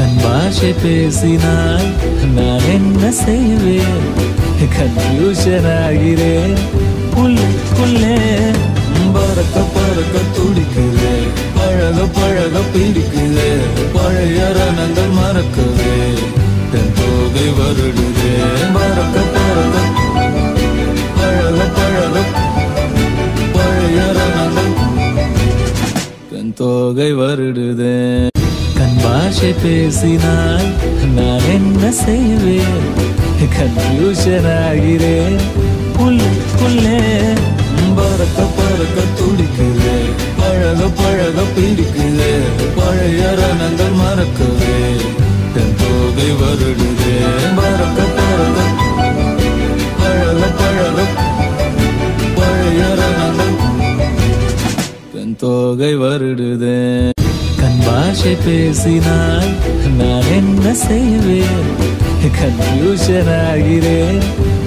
கண் பாஷை பேசினால் நான் என்ன செய்வேன்? கன்ஃபியூஷன் ஆகிறேன் உள்ளே. பறக்க பறக்க துடிக்குது, பழக பழக பிடிக்குது, பழைய ரணங்கள் மறக்குது, தென் தோகை வருடுது. பறக்க பறக்க பழக பழக பழைய ரணங்கள் தென் தோகை வருடுது. கண் பாஷை பேசினால் நான் என்ன செய்வேன்? கன்ஃபியூஷன் ஆகிறேன் உள்ளே. பறக்க பறக்க துடிக்குது, பழக பழக பிடிக்குது, பழைய ரணங்கள் மறக்குது, தென் தோகை வருடுது. பறக்க பறக்க பழக பழக பழைய ரணங்கள் தென் தோகை வருடுது. கண் பாஷை பேசினால் நான் என்ன செய்வேன்? கன்ஃபியூஷன் ஆகிறேன்